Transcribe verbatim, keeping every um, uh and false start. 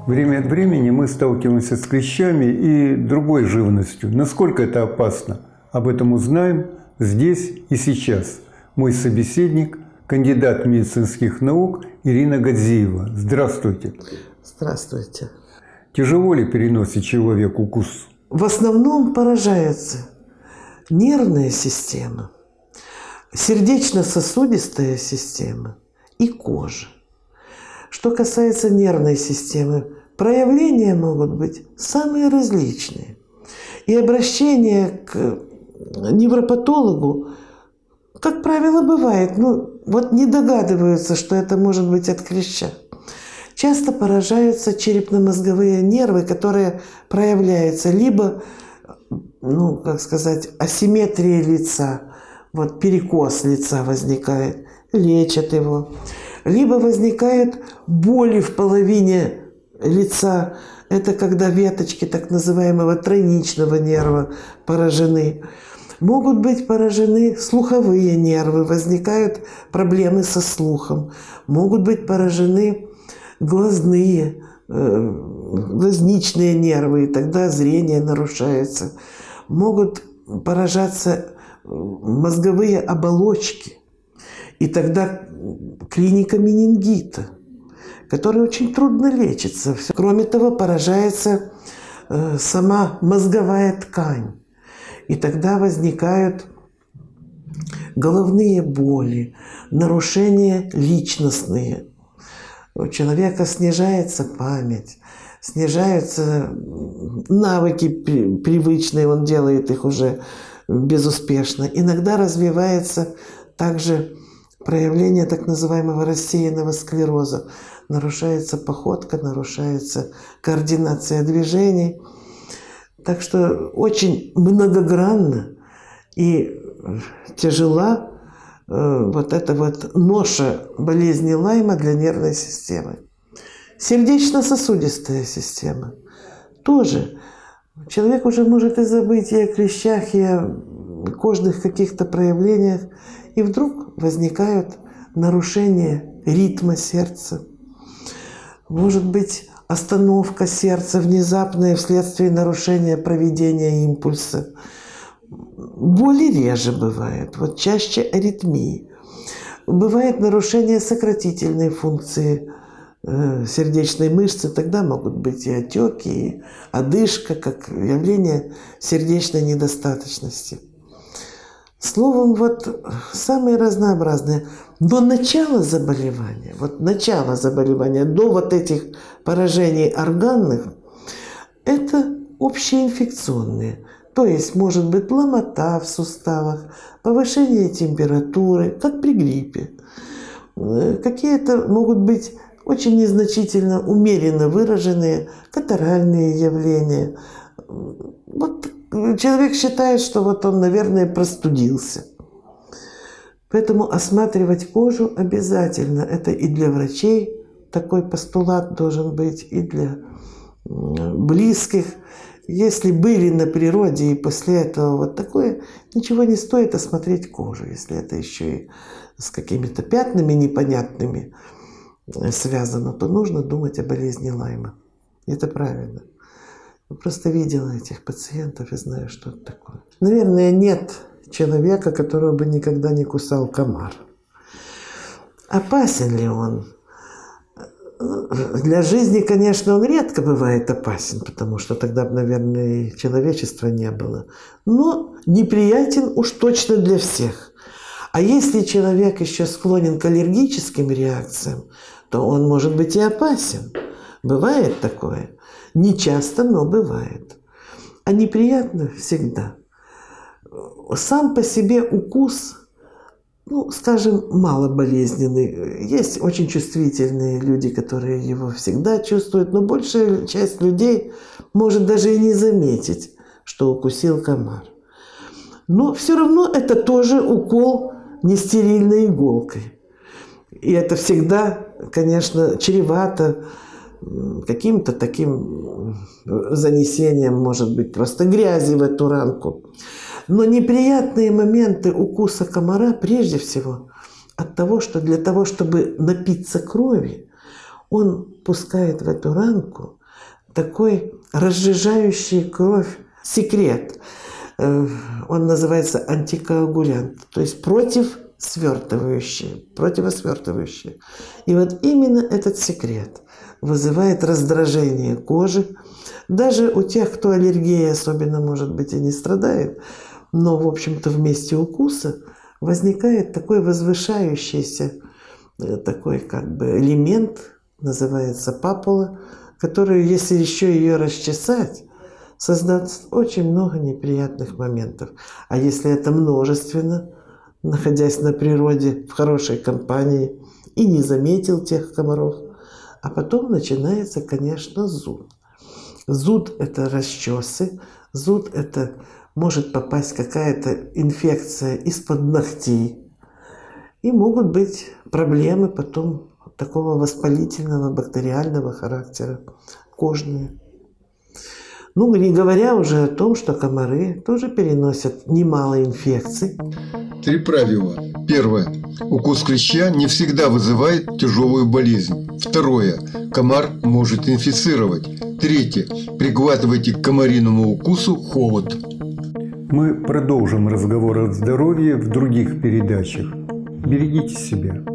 Время от времени мы сталкиваемся с клещами и другой живностью. Насколько это опасно? Об этом узнаем здесь и сейчас. Мой собеседник – кандидат медицинских наук Ирина Гадзиева. Здравствуйте. Здравствуйте. Тяжело ли переносит человек укус? В основном поражается нервная система, сердечно-сосудистая система и кожа. Что касается нервной системы, проявления могут быть самые различные. И обращение к невропатологу, как правило, бывает. Ну, вот не догадываются, что это может быть от клеща. Часто поражаются черепно-мозговые нервы, которые проявляются либо, ну, как сказать, асимметрия лица, вот перекос лица возникает, лечат его. Либо возникают боли в половине лица. Это когда веточки так называемого тройничного нерва поражены. Могут быть поражены слуховые нервы, возникают проблемы со слухом. Могут быть поражены глазные, э, глазничные нервы, и тогда зрение нарушается. Могут поражаться мозговые оболочки. И тогда клиника менингита, которая очень трудно лечится. Кроме того, поражается э, сама мозговая ткань. И тогда возникают головные боли, нарушения личностные. У человека снижается память, снижаются навыки привычные, он делает их уже безуспешно. Иногда развивается также проявление так называемого рассеянного склероза. Нарушается походка, нарушается координация движений. Так что очень многогранно и тяжела э, вот эта вот ноша болезни Лайма для нервной системы. Сердечно-сосудистая система. Тоже человек уже может и забыть и о клещах, и о кожных каких-то проявлениях. И вдруг возникают нарушения ритма сердца. Может быть, остановка сердца внезапная вследствие нарушения проведения импульса. Боли реже бывает, вот чаще аритмии. Бывает нарушение сократительной функции э, сердечной мышцы, тогда могут быть и отеки, и одышка, как явление сердечной недостаточности. Словом, вот самые разнообразные. Но начало заболевания, вот начало заболевания до вот этих поражений органных, это общеинфекционные. То есть может быть ломота в суставах, повышение температуры, как при гриппе. Какие-то могут быть очень незначительно, умеренно выраженные катаральные явления. Вот человек считает, что вот он, наверное, простудился. Поэтому осматривать кожу обязательно. Это и для врачей такой постулат должен быть, и для близких. Если были на природе и после этого вот такое, ничего не стоит осмотреть кожу, если это еще и с какими-то пятнами непонятными связано, то нужно думать о болезни Лайма. Это правильно. Я просто видела этих пациентов и знаю, что это такое. Наверное, нет человека, которого бы никогда не кусал комар. Опасен ли он? Для жизни, конечно, он редко бывает опасен, потому что тогда бы, наверное, и человечества не было. Но неприятен уж точно для всех. А если человек еще склонен к аллергическим реакциям, то он может быть и опасен. Бывает такое. Не часто, но бывает. А неприятно всегда. Сам по себе укус, ну, скажем, мало болезненный. Есть очень чувствительные люди, которые его всегда чувствуют, но большая часть людей может даже и не заметить, что укусил комар. Но все равно это тоже укол нестерильной иголкой. И это всегда, конечно, чревато каким-то таким занесением, может быть, просто грязи в эту ранку. Но неприятные моменты укуса комара прежде всего от того, что для того, чтобы напиться крови, он пускает в эту ранку такой разжижающий кровь секрет. Он называется антикоагулянт, то есть противосвертывающий, противосвертывающий. И вот именно этот секрет вызывает раздражение кожи. Даже у тех, кто аллергией особенно, может быть, и не страдает, но, в общем-то, в месте укуса возникает такой возвышающийся такой как бы элемент, называется папула, которую, если еще ее расчесать, создаст очень много неприятных моментов. А если это множественно, находясь на природе в хорошей компании и не заметил тех комаров, а потом начинается, конечно, зуд. Зуд – это расчесы, зуд – это может попасть какая-то инфекция из-под ногтей. И могут быть проблемы потом такого воспалительного, бактериального характера, кожные. Ну, не говоря уже о том, что комары тоже переносят немало инфекций. Три правила. Первое. Укус клеща не всегда вызывает тяжелую болезнь. Второе. Комар может инфицировать. Третье. Приглатывайте к комариному укусу холод. Мы продолжим разговор о здоровье в других передачах. Берегите себя.